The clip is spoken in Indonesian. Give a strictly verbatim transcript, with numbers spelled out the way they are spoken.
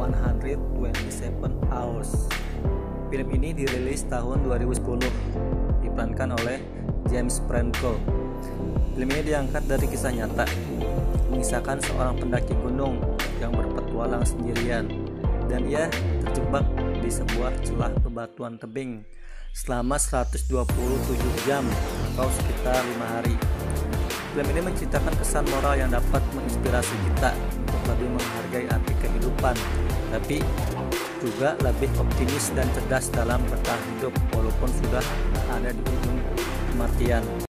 seratus dua puluh tujuh Hours. Film ini dirilis tahun dua ribu sepuluh, diperankan oleh James Franco. Film ini diangkat dari kisah nyata, mengisahkan seorang pendaki gunung yang berpetualang sendirian, dan ia terjebak di sebuah celah bebatuan tebing selama seratus dua puluh tujuh jam atau sekitar lima hari. Film ini menceritakan kesan moral yang dapat menginspirasi kita untuk lebih menghargai arti kehidupan, tapi juga lebih optimis dan cerdas dalam bertahan hidup walaupun sudah ada di ujung kematian.